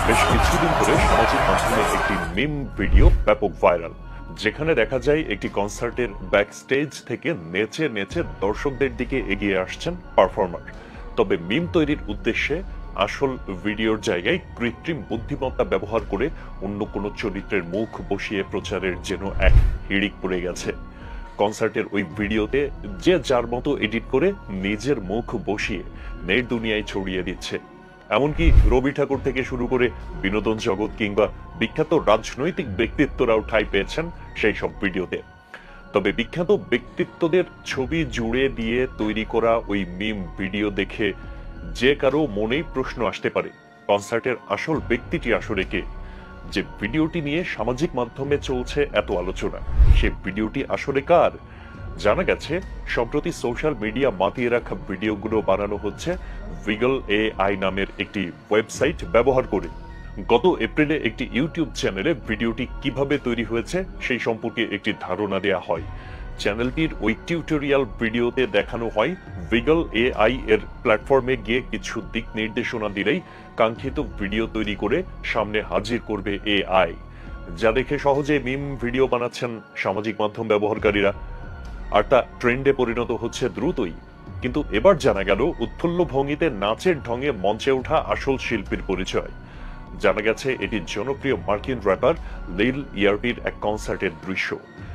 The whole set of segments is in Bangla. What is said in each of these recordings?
বেশ কিছুদিন ধরে সামাজিক মাধ্যমে একটি মিম ভিডিও ব্যাপক ভাইরাল, যেখানে দেখা যায় একটি কনসার্টের ব্যাকস্টেজ থেকে নেচে নেচে দর্শকদের দিকে এগিয়ে আসছেন পারফর্মার। তবে মিম তৈরির উদ্দেশ্যে আসল ভিডিওর জায়গায় কৃত্রিম বুদ্ধিমত্তা ব্যবহার করে অন্য কোনো চরিত্রের মুখ বসিয়ে প্রচারের যেন এক হিড়িক পড়ে গেছে। কনসার্টের ওই ভিডিওতে যে যার মতো এডিট করে নিজের মুখ বসিয়ে নেট দুনিয়ায় ছড়িয়ে দিচ্ছে। এমনকি রবি ঠাকুর থেকে শুরু করে বিনোদন জগৎ কিংবা বিখ্যাত রাজনৈতিক ব্যক্তিত্বরাও ঠাঁই পেয়েছেন সেই সব ভিডিওতে। তবে বিখ্যাত ব্যক্তিত্বদের ছবি জুড়ে দিয়ে তৈরি করা ওই মিম ভিডিও দেখে যে কারো মনেই প্রশ্ন আসতে পারে, কনসার্টের আসল ব্যক্তিটি আসলে কে? যে ভিডিওটি নিয়ে সামাজিক মাধ্যমে চলছে এত আলোচনা, সে ভিডিওটি আসলে কার? জানা গেছে সম্প্রতি সোশ্যাল মিডিয়া মাতিয়ে রাখা ভিডিওগুলো বানানো হচ্ছে ভিগল এআই নামের একটি ওয়েবসাইট ব্যবহার করে। গত এপ্রিলে একটি ইউটিউব চ্যানেলে ভিডিওটি কিভাবে তৈরি হয়েছে সেই সম্পর্কে একটি ধারণা দেয়া হয়। চ্যানেলটির ওই টিউটোরিয়াল ভিডিওতে দেখানো হয় ভিগল এআই এর প্ল্যাটফর্মে গিয়ে কিছু দিক নির্দেশনা দিলেই কাঙ্ক্ষিত ভিডিও তৈরি করে সামনে হাজির করবে এআই, যা দেখে সহজে মিম ভিডিও বানাচ্ছেন সামাজিক মাধ্যম ব্যবহারকারীরা। আর তা ট্রেন্ডে পরিণত হচ্ছে দ্রুতই। কিন্তু এবার জানা গেল উৎফুল্ল ভঙ্গিতে নাচের ঢঙে মঞ্চে ওঠা আসল শিল্পীর পরিচয়। জানা গেছে এটি জনপ্রিয় মার্কিন র্যাপার লিল ইয়ার্টির এক কনসার্টের দৃশ্য।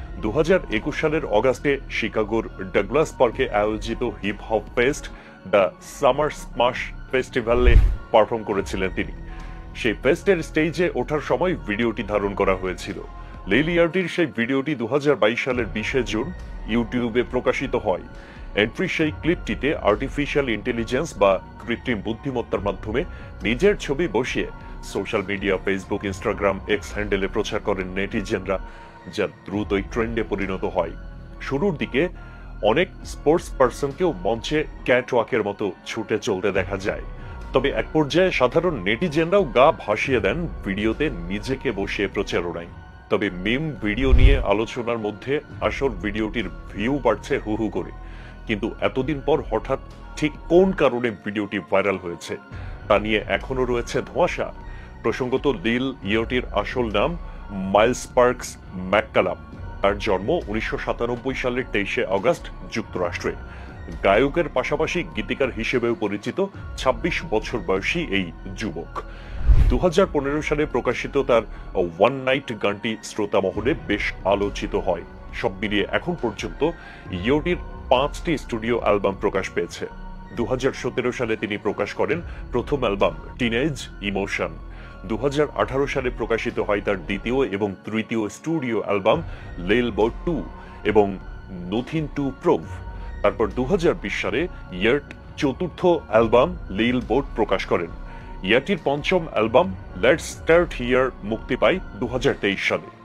2021 সালের অগাস্টে শিকাগোর ডাগলাস পার্কে আয়োজিত hip hop fest the summer smash ফেস্টিভ্যালে পারফর্ম করেছিলেন তিনি। সেই ফেস্টের স্টেজে ওঠার সময় ভিডিওটি ধারণ করা হয়েছিল। লিল ইয়ার্টির সেই ভিডিওটি 2022 সালের 20 জুন ইউটিউবে প্রকাশিত হয়। এন্ট্রি সেই ক্লিপটিতে আর্টিফিশিয়াল ইন্টেলিজেন্স বা কৃত্রিম বুদ্ধিমত্তার মাধ্যমে নিজের ছবি বসিয়ে social media, Facebook, Instagram, X হ্যান্ডেলে প্রচার করেন নেটিজেনরা, যা দ্রুতই ট্রেন্ডে পরিণত হয়। শুরুর দিকে অনেক স্পোর্টস পার্সনকেও মঞ্চে ক্যাটওয়াকের মতো ছুটে চলতে দেখা যায়। তবে এক পর্যায়ে সাধারণ নেটিজেনরাও গা ভাসিয়ে দেন ভিডিওতে নিজেকে বসিয়ে প্রচারণায়। তবে মিম ভিডিও নিয়ে আলোচনার মধ্যে আসল ভিডিওটির ভিউ বাড়ছে হু হু করে। কিন্তু এতদিন পর হঠাৎ ঠিক কোন কারণে ভিডিওটি ভাইরাল হয়েছে তা নিয়ে এখনো রয়েছে ধোঁয়াশা। প্রসঙ্গত লিল ইয়ার্টির আসল নাম মাইলস পার্কস ম্যাককালাম। তার জন্ম 1997 সালের 23 আগস্ট যুক্তরাষ্ট্রে। গায়কের পাশাপাশি গীতিকার হিসেবেও পরিচিত 26 বছর বয়সী এই যুবক। 2015 সালে প্রকাশিত তার ওয়ান নাইট গানটি শ্রোতা মহলে বেশ আলোচিত হয়। সব মিলিয়ে এখন পর্যন্ত ইয়ার্টির 5টি স্টুডিও অ্যালবাম প্রকাশ পেয়েছে। 2017 সালে তিনি প্রকাশ করেন প্রথম অ্যালবাম টিনেজ ইমোশন। 2018 সালে প্রকাশিত হয় তার দ্বিতীয় এবং তৃতীয় স্টুডিও অ্যালবাম লিল বোট 2 এবং নথিং টু প্রুভ। তারপর 2020 সালে ইয়ার্ট চতুর্থ অ্যালবাম লিল বোট প্রকাশ করেন। ইয়ার্টির পঞ্চম অ্যালবাম লেটস স্টার্ট হিয়ার মুক্তি পায় 2023 সালে।